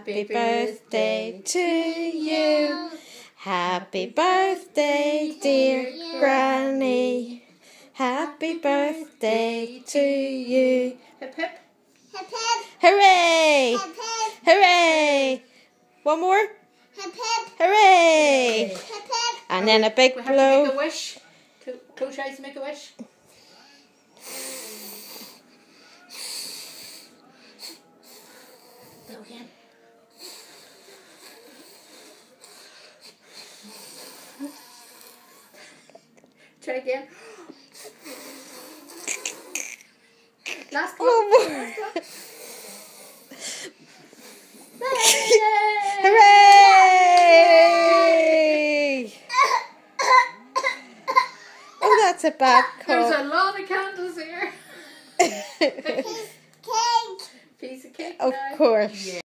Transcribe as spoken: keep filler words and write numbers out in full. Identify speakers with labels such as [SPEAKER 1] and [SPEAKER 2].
[SPEAKER 1] Happy birthday to you. Happy birthday, dear Granny. Happy birthday to you.
[SPEAKER 2] Hip hip.
[SPEAKER 3] Hip hip.
[SPEAKER 1] Hooray!
[SPEAKER 3] Hip hip.
[SPEAKER 1] Hooray! One more.
[SPEAKER 3] Hip hip.
[SPEAKER 1] Hooray!
[SPEAKER 3] Hip hip.
[SPEAKER 1] And then a big
[SPEAKER 2] We have to
[SPEAKER 1] blow.
[SPEAKER 2] make a wish. Co- Coach tries to make a wish. Go again. Try again. Last one.
[SPEAKER 1] One more.
[SPEAKER 2] Last one.
[SPEAKER 1] Hooray! Oh, that's a bad
[SPEAKER 2] There's
[SPEAKER 1] call.
[SPEAKER 2] a lot of candles here.
[SPEAKER 3] Cake.
[SPEAKER 2] Piece of cake.
[SPEAKER 1] Of
[SPEAKER 2] now.
[SPEAKER 1] course.
[SPEAKER 2] Yeah.